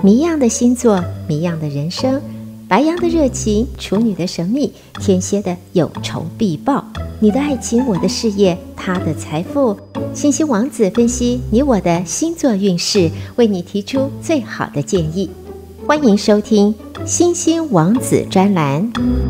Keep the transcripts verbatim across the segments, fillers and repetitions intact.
谜样的星座，谜样的人生，白羊的热情，处女的神秘，天蝎的有仇必报。你的爱情，我的事业，他的财富。星星王子分析你我的星座运势，为你提出最好的建议。欢迎收听星星王子专栏。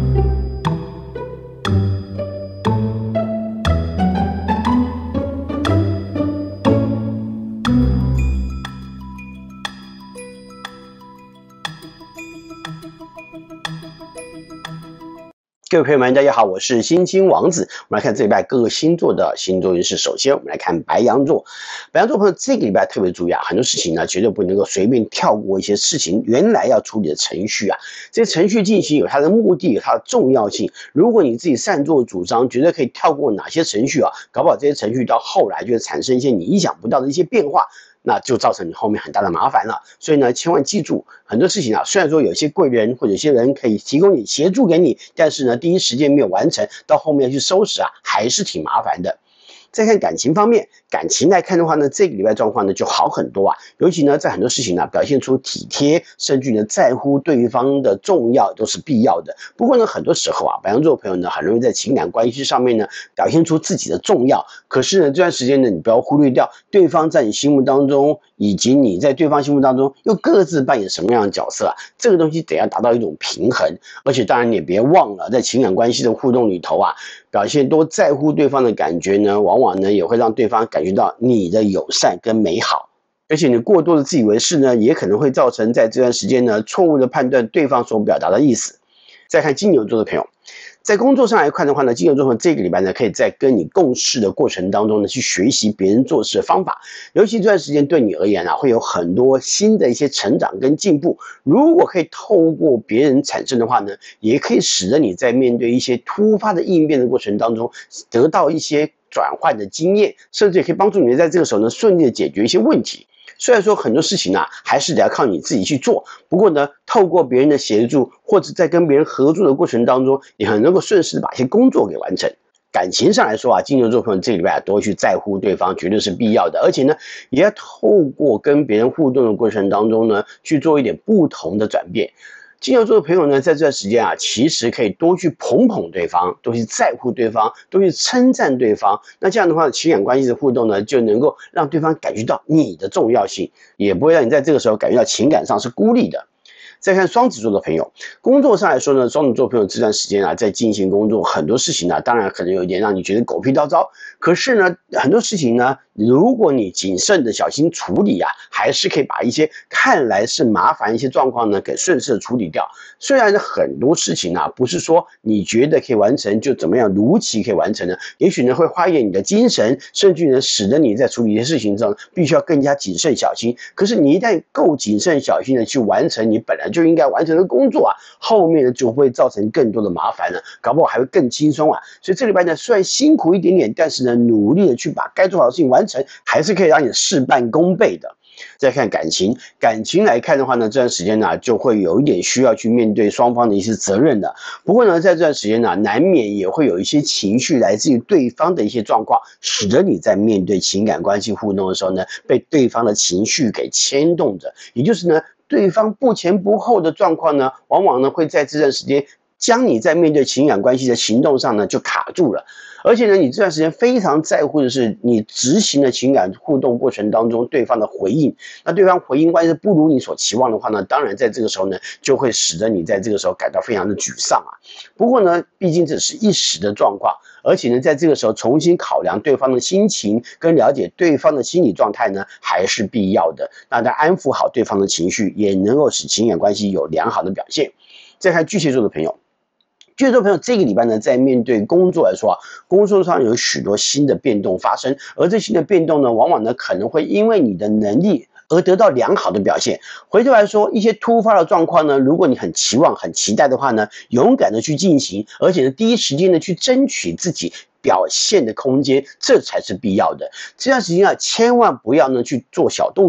各位朋友们，大家好，我是星星王子。我们来看这礼拜各个星座的星座运势。首先，我们来看白羊座。白羊座朋友，这个礼拜特别注意啊，很多事情呢，绝对不能够随便跳过一些事情原来要处理的程序啊。这些程序进行有它的目的，有它的重要性。如果你自己擅作主张，觉得可以跳过哪些程序啊，搞不好这些程序到后来就会产生一些你意想不到的一些变化。那就造成你后面很大的麻烦了，所以呢，千万记住，很多事情啊，虽然说有些贵人或者有些人可以提供你协助给你，但是呢，第一时间没有完成，到后面去收拾啊，还是挺麻烦的。再看感情方面，感情来看的话呢，这个礼拜状况呢就好很多啊。尤其呢，在很多事情呢，表现出体贴，甚至呢在乎对方的重要都是必要的。不过呢，很多时候啊，白羊座的朋友呢，很容易在情感关系上面呢，表现出自己的重要。可是呢，这段时间呢，你不要忽略掉对方在你心目当中，以及你在对方心目当中又各自扮演什么样的角色啊？这个东西得要达到一种平衡。而且当然你也别忘了，在情感关系的互动里头啊，表现多在乎对方的感觉呢，往往呢也会让对方感觉到你的友善跟美好。而且你过多的自以为是呢，也可能会造成在这段时间呢错误的判断对方所表达的意思。再看金牛座的朋友，在工作上来看的话呢，金牛座朋友这个礼拜呢，可以在跟你共事的过程当中呢，去学习别人做事的方法。尤其这段时间对你而言啊，会有很多新的一些成长跟进步。如果可以透过别人产生的话呢，也可以使得你在面对一些突发的应变的过程当中，得到一些转换的经验，甚至也可以帮助你在这个时候呢，顺利的解决一些问题。虽然说很多事情啊，还是得要靠你自己去做，不过呢，透过别人的协助，或者在跟别人合作的过程当中，也很能够顺势的把一些工作给完成。感情上来说啊，金牛座朋友这个礼拜多去在乎对方，绝对是必要的，而且呢，也要透过跟别人互动的过程当中呢，去做一点不同的转变。金牛座的朋友呢，在这段时间啊，其实可以多去捧捧对方，多去在乎对方，多去称赞对方。那这样的话，情感关系的互动呢，就能够让对方感觉到你的重要性，也不会让你在这个时候感觉到情感上是孤立的。再看双子座的朋友，工作上来说呢，双子座朋友这段时间啊，在进行工作，很多事情呢、啊，当然可能有一点让你觉得狗屁叨叨，可是呢，很多事情呢，如果你谨慎的小心处理啊，还是可以把一些看来是麻烦一些状况呢，给顺势的处理掉。虽然很多事情啊，不是说你觉得可以完成就怎么样如期可以完成的，也许呢会花一点你的精神，甚至呢使得你在处理一些事情上必须要更加谨慎小心。可是你一旦够谨慎小心的去完成你本来就应该完成的工作啊，后面呢就会造成更多的麻烦了，搞不好还会更轻松啊。所以这礼拜呢，虽然辛苦一点点，但是呢，努力的去把该做好的事情完成，还是可以让你事半功倍的。再看感情，感情来看的话呢，这段时间呢，就会有一点需要去面对双方的一些责任的。不过呢，在这段时间呢，难免也会有一些情绪来自于对方的一些状况，使得你在面对情感关系互动的时候呢，被对方的情绪给牵动着。也就是呢，对方不前不后的状况呢，往往呢会在这段时间将你在面对情感关系的行动上呢就卡住了。而且呢，你这段时间非常在乎的是你执行的情感互动过程当中对方的回应。那对方回应关系不如你所期望的话呢，当然在这个时候呢，就会使得你在这个时候感到非常的沮丧啊。不过呢，毕竟只是一时的状况，而且呢，在这个时候重新考量对方的心情跟了解对方的心理状态呢，还是必要的。那在安抚好对方的情绪，也能够使情感关系有良好的表现。再看巨蟹座的朋友。巨蟹座朋友这个礼拜呢，在面对工作来说啊，工作上有许多新的变动发生，而这新的变动呢，往往呢可能会因为你的能力而得到良好的表现。回头来说，一些突发的状况呢，如果你很期望、很期待的话呢，勇敢的去进行，而且呢，第一时间的去争取自己表现的空间，这才是必要的。这段时间啊，千万不要呢去做小动作。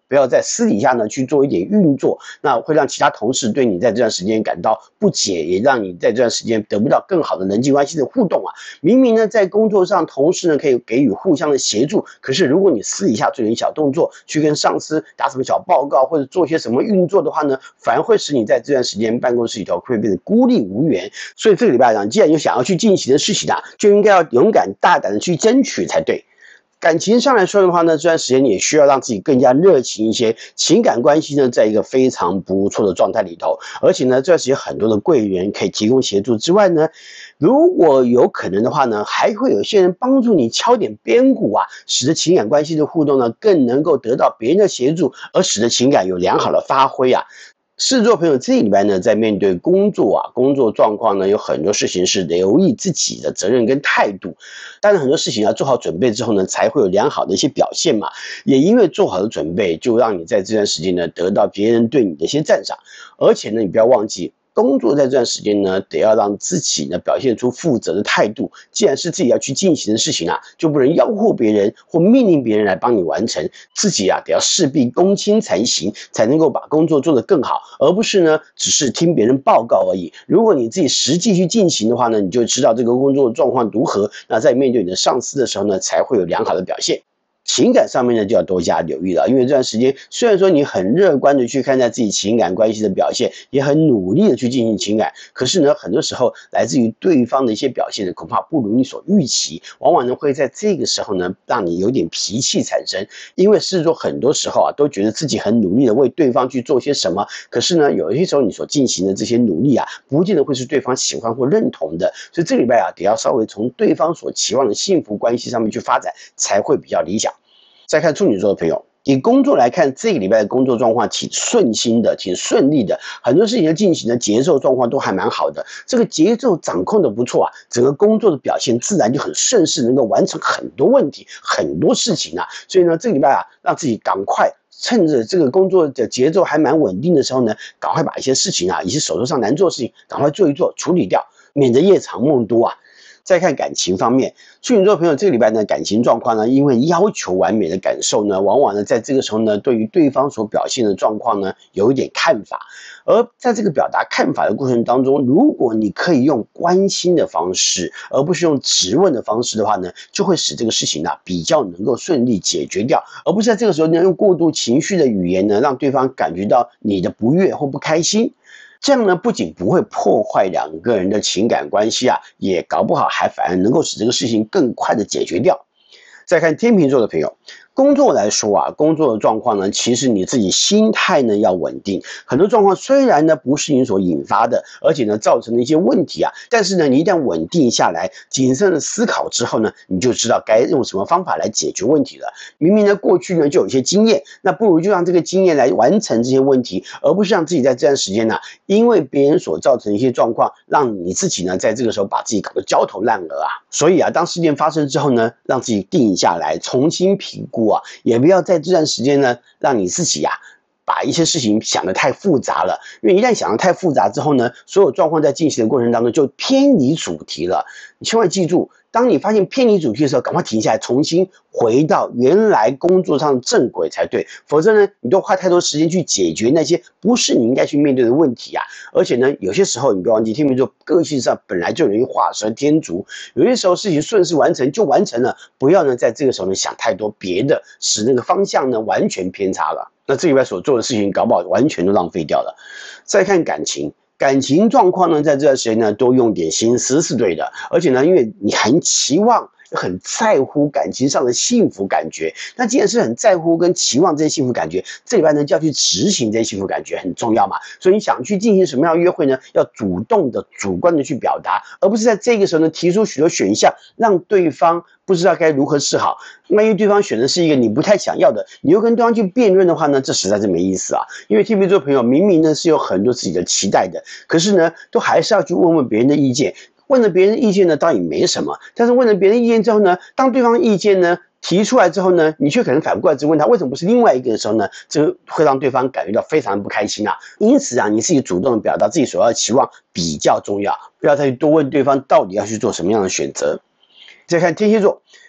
不要在私底下呢去做一点运作，那会让其他同事对你在这段时间感到不解，也让你在这段时间得不到更好的人际关系的互动啊。明明呢在工作上同事呢可以给予互相的协助，可是如果你私底下做点小动作，去跟上司打什么小报告或者做些什么运作的话呢，反而会使你在这段时间办公室里头会变得孤立无援。所以这个礼拜呢，既然有想要去进行的事情啊，就应该要勇敢大胆的去争取才对。感情上来说的话呢，这段时间你也需要让自己更加热情一些，情感关系呢在一个非常不错的状态里头，而且呢这段时间很多的贵人可以提供协助之外呢，如果有可能的话呢，还会有些人帮助你敲点边鼓啊，使得情感关系的互动呢更能够得到别人的协助，而使得情感有良好的发挥啊。狮子座朋友这一礼拜呢，在面对工作啊、工作状况呢，有很多事情是留意自己的责任跟态度。当然，很多事情要做好准备之后呢，才会有良好的一些表现嘛。也因为做好的准备，就让你在这段时间呢，得到别人对你的一些赞赏。而且呢，你不要忘记，工作在这段时间呢，得要让自己呢表现出负责的态度。既然是自己要去进行的事情啊，就不能吆喝别人或命令别人来帮你完成，自己啊得要事必躬亲才行，才能够把工作做得更好，而不是呢只是听别人报告而已。如果你自己实际去进行的话呢，你就知道这个工作状况如何，那在面对你的上司的时候呢，才会有良好的表现。情感上面呢就要多加留意了，因为这段时间虽然说你很乐观的去看待自己情感关系的表现，也很努力的去进行情感，可是呢很多时候来自于对方的一些表现呢，恐怕不如你所预期，往往呢会在这个时候呢让你有点脾气产生。因为狮子座很多时候啊都觉得自己很努力的为对方去做些什么，可是呢有一些时候你所进行的这些努力啊，不见得会是对方喜欢或认同的，所以这个礼拜啊得要稍微从对方所期望的幸福关系上面去发展，才会比较理想。再看处女座的朋友，以工作来看，这个礼拜的工作状况挺顺心的，挺顺利的，很多事情的进行的节奏状况都还蛮好的，这个节奏掌控的不错啊，整个工作的表现自然就很顺势，能够完成很多问题，很多事情啊。所以呢，这个礼拜啊，让自己赶快趁着这个工作的节奏还蛮稳定的时候呢，赶快把一些事情啊，以及手头上难做的事情，赶快做一做，处理掉，免得夜长梦多啊。再看感情方面，处女座朋友这个礼拜呢，感情状况呢，因为要求完美的感受呢，往往呢在这个时候呢，对于对方所表现的状况呢，有一点看法。而在这个表达看法的过程当中，如果你可以用关心的方式，而不是用质问的方式的话呢，就会使这个事情啊比较能够顺利解决掉，而不是在这个时候呢用过度情绪的语言呢，让对方感觉到你的不悦或不开心。这样呢，不仅不会破坏两个人的情感关系啊，也搞不好还反而能够使这个事情更快的解决掉。再看天秤座的朋友，工作来说啊，工作的状况呢，其实你自己心态呢要稳定。很多状况虽然呢不是你所引发的，而且呢造成的一些问题啊，但是呢你一旦稳定下来，谨慎的思考之后呢，你就知道该用什么方法来解决问题了。明明呢过去呢就有一些经验，那不如就让这个经验来完成这些问题，而不是让自己在这段时间呢、啊，因为别人所造成的一些状况，让你自己呢在这个时候把自己搞得焦头烂额啊。所以啊，当事件发生之后呢，让自己定下来，重新评估啊，也不要在这段时间呢，让你自己呀、啊，把一些事情想得太复杂了。因为一旦想得太复杂之后呢，所有状况在进行的过程当中就偏离主题了。你千万记住，当你发现偏离主题的时候，赶快停下来，重新回到原来工作上的正轨才对。否则呢，你都花太多时间去解决那些不是你应该去面对的问题啊。而且呢，有些时候你不要忘记，天秤座个性上本来就容易画蛇添足，有些时候事情顺势完成就完成了，不要呢在这个时候呢想太多别的，使那个方向呢完全偏差了。那这礼拜所做的事情，搞不好完全都浪费掉了。再看感情。感情状况呢，在这段时间呢，多用点心思是对的。而且呢，因为你很期望、很在乎感情上的幸福感觉，那既然是很在乎跟期望这些幸福感觉，这礼拜呢就要去执行这些幸福感觉，很重要嘛。所以你想去进行什么样的约会呢？要主动的、主观的去表达，而不是在这个时候呢提出许多选项，让对方不知道该如何是好。万一对方选的是一个你不太想要的，你又跟对方去辩论的话呢，这实在是没意思啊。因为天秤座朋友明明呢是有很多自己的期待的，可是呢都还是要去问问别人的意见。问了别人的意见呢，倒也没什么。但是问了别人意见之后呢，当对方意见呢提出来之后呢，你却可能反过来质问他为什么不是另外一个的时候呢，这会让对方感觉到非常不开心啊。因此啊，你自己主动的表达自己所要的期望比较重要，不要再去多问对方到底要去做什么样的选择。再看天蝎座。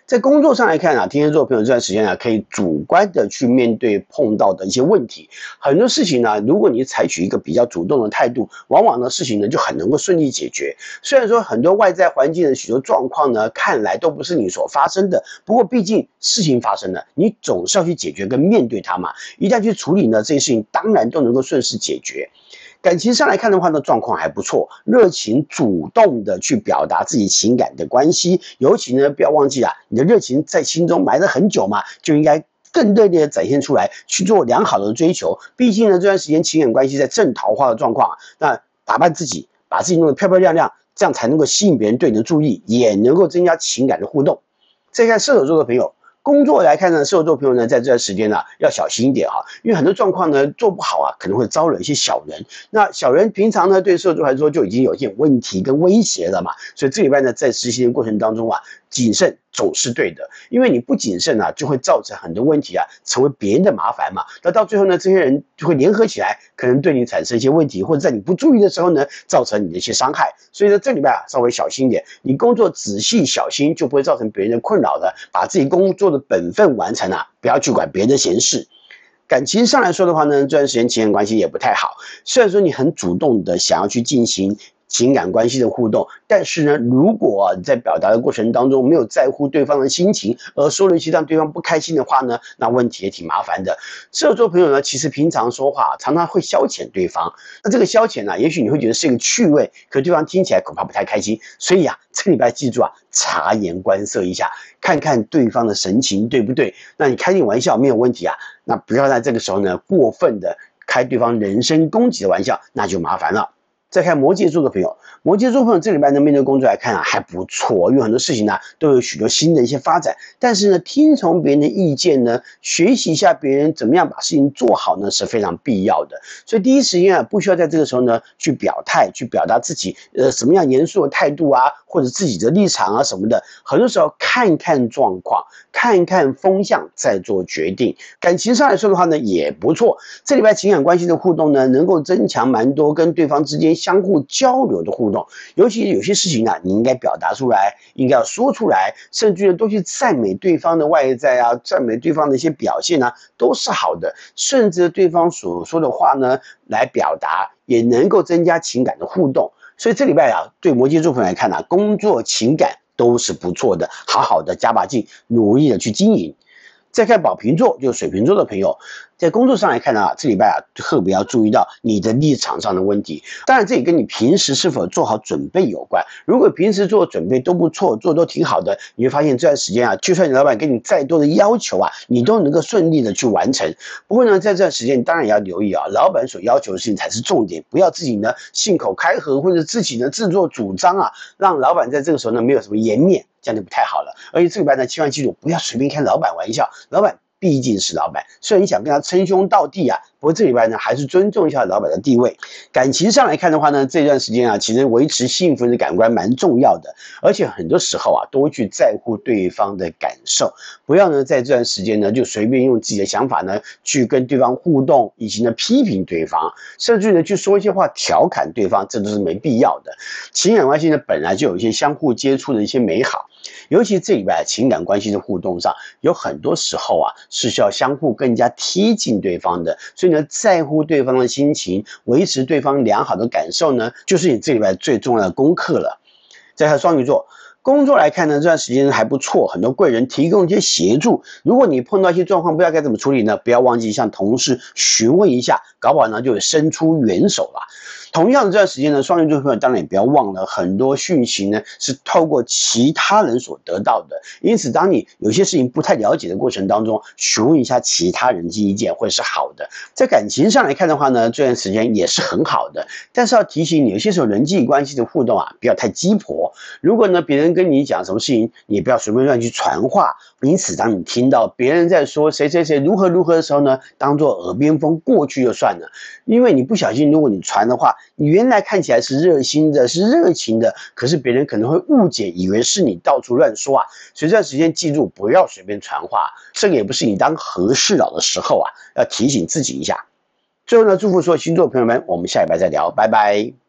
在工作上来看啊，天蝎座朋友这段时间呢，可以主观的去面对碰到的一些问题。很多事情呢，如果你采取一个比较主动的态度，往往呢事情呢就很能够顺利解决。虽然说很多外在环境的许多状况呢，看来都不是你所发生的，不过毕竟事情发生了，你总是要去解决跟面对它嘛。一旦去处理呢，这些事情当然都能够顺势解决。感情上来看的话呢，状况还不错，热情主动的去表达自己情感的关系，尤其呢不要忘记啊，你的热情在心中埋了很久嘛，就应该更热烈的展现出来，去做良好的追求。毕竟呢这段时间情感关系在正桃花的状况，那打扮自己，把自己弄得漂漂亮亮，这样才能够吸引别人对你的注意，也能够增加情感的互动。再看射手座的朋友。工作来看呢，射手座朋友呢，在这段时间呢、啊，要小心一点哈，因为很多状况呢做不好啊，可能会招惹一些小人。那小人平常呢，对射手座来说就已经有一点问题跟威胁了嘛，所以这礼拜呢，在实行的过程当中啊，谨慎总是对的，因为你不谨慎啊，就会造成很多问题啊，成为别人的麻烦嘛。那到最后呢，这些人就会联合起来，可能对你产生一些问题，或者在你不注意的时候呢，造成你的一些伤害。所以呢，这礼拜啊，稍微小心一点，你工作仔细小心，就不会造成别人的困扰了。把自己工作的本分完成啊，不要去管别人的闲事。感情上来说的话呢，这段时间情感关系也不太好。虽然说你很主动的想要去进行情感关系的互动，但是呢，如果你在表达的过程当中没有在乎对方的心情，而说了一些让对方不开心的话呢，那问题也挺麻烦的。射手座朋友呢，其实平常说话常常会消遣对方，那这个消遣呢、啊，也许你会觉得是一个趣味，可对方听起来恐怕不太开心。所以啊，这个礼拜记住啊，察言观色一下，看看对方的神情对不对。那你开点玩笑没有问题啊，那不要在这个时候呢，过分的开对方人身攻击的玩笑，那就麻烦了。再看摩羯座的朋友，摩羯座朋友这礼拜呢，面对工作来看啊，还不错，因为很多事情呢都有许多新的一些发展。但是呢，听从别人的意见呢，学习一下别人怎么样把事情做好呢，是非常必要的。所以第一时间啊，不需要在这个时候呢去表态，去表达自己呃什么样严肃的态度啊，或者自己的立场啊什么的。很多时候看看状况，看看风向再做决定。感情上来说的话呢，也不错。这礼拜情感关系的互动呢，能够增强蛮多跟对方之间相互交流的互动，尤其有些事情啊，你应该表达出来，应该要说出来，甚至都去赞美对方的外在啊，赞美对方的一些表现啊，都是好的。顺着对方所说的话呢，来表达，也能够增加情感的互动。所以这礼拜啊，对摩羯座朋友来看啊，工作情感都是不错的，好好的加把劲，努力的去经营。再看宝瓶座，就是水瓶座的朋友，在工作上来看啊，这礼拜啊特别要注意到你的立场上的问题。当然，这也跟你平时是否做好准备有关。如果平时做准备都不错，做都挺好的，你会发现这段时间啊，就算你老板给你再多的要求啊，你都能够顺利的去完成。不过呢，在这段时间，当然也要留意啊，老板所要求的事情才是重点，不要自己呢信口开河，或者自己呢自作主张啊，让老板在这个时候呢没有什么颜面。这样就不太好了，而且这个礼拜呢，千万记住不要随便开老板玩笑，老板毕竟是老板，虽然你想跟他称兄道弟啊，不过这礼拜呢，还是尊重一下老板的地位。感情上来看的话呢，这段时间啊，其实维持幸福的感官蛮重要的，而且很多时候啊，都会去在乎对方的感受，不要呢在这段时间呢，就随便用自己的想法呢，去跟对方互动，以及呢批评对方，甚至呢去说一些话调侃对方，这都是没必要的。情感关系呢，本来就有一些相互接触的一些美好。尤其这礼拜情感关系的互动上，有很多时候啊是需要相互更加贴近对方的，所以呢，在乎对方的心情，维持对方良好的感受呢，就是你这礼拜最重要的功课了。再看双鱼座。工作来看呢，这段时间还不错，很多贵人提供一些协助。如果你碰到一些状况，不知道该怎么处理呢？不要忘记向同事询问一下，搞不好呢就会伸出援手了。同样的这段时间呢，双鱼座朋友当然也不要忘了，很多讯息呢是透过其他人所得到的。因此，当你有些事情不太了解的过程当中，询问一下其他人的意见会是好的。在感情上来看的话呢，这段时间也是很好的，但是要提醒你，有些时候人际关系的互动啊，不要太鸡婆。如果呢别人跟你讲什么事情，你不要随便乱去传话。因此，当你听到别人在说谁谁谁如何如何的时候呢，当作耳边风过去就算了。因为你不小心，如果你传的话，你原来看起来是热心的，是热情的，可是别人可能会误解，以为是你到处乱说啊。所以这段时间记住，不要随便传话，这个也不是你当和事佬的时候啊，要提醒自己一下。最后呢，祝福所有星座朋友们，我们下礼拜再聊，拜拜。